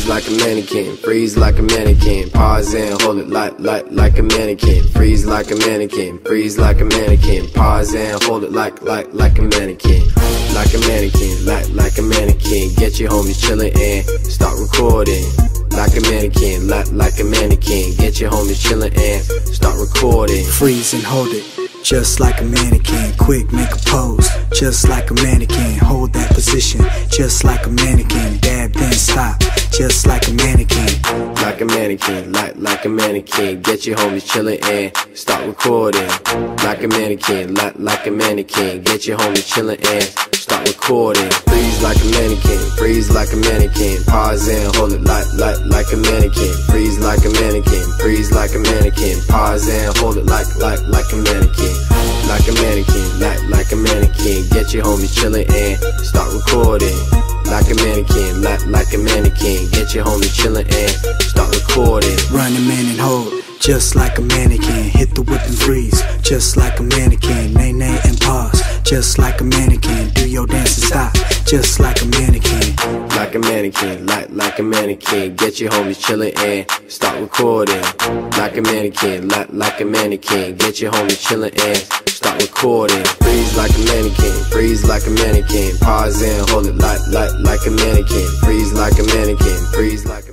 freeze like a mannequin, freeze like a mannequin, pause and hold it like a mannequin, freeze like a mannequin, freeze like a mannequin, pause and hold it like a mannequin, like a mannequin, like a mannequin, get your homies chillin' and start recording. Like a mannequin, like a mannequin, get your homies chillin' and start recording. Freeze and hold it, just like a mannequin. Quick, make a pose, just like a mannequin. Hold that position, just like a mannequin. Dab, then stop, just like a mannequin. Like a mannequin, like a mannequin, get your homies chillin' and start recording. Like a mannequin, like a mannequin, get your homies chillin' and start recording. Freeze like a mannequin, freeze like a mannequin, pause and hold it like a mannequin, freeze like a mannequin, freeze like a mannequin, pause and hold it like a mannequin, like a mannequin, like a mannequin, get your homies chillin' and start recording. Like a mannequin, like a mannequin, get your homies chillin' and start recording. Run a man and hold, just like a mannequin. Hit the whip and freeze, just like a mannequin. Nay, nay, and pause, just like a mannequin. Do your dance and stop, just like a mannequin. Like a mannequin, like a mannequin, get your homies chillin' and start recording. Like a mannequin, like a mannequin, get your homies chillin' and start recording. Freeze like a mannequin, freeze like a mannequin, pause and hold it like a mannequin, freeze like a mannequin, freeze like